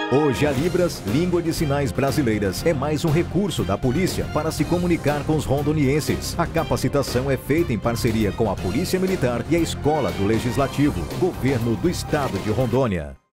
Hoje a Libras, língua de sinais brasileiras, é mais um recurso da polícia para se comunicar com os rondonienses. A capacitação é feita em parceria com a Polícia Militar e a Escola do Legislativo, Governo do Estado de Rondônia.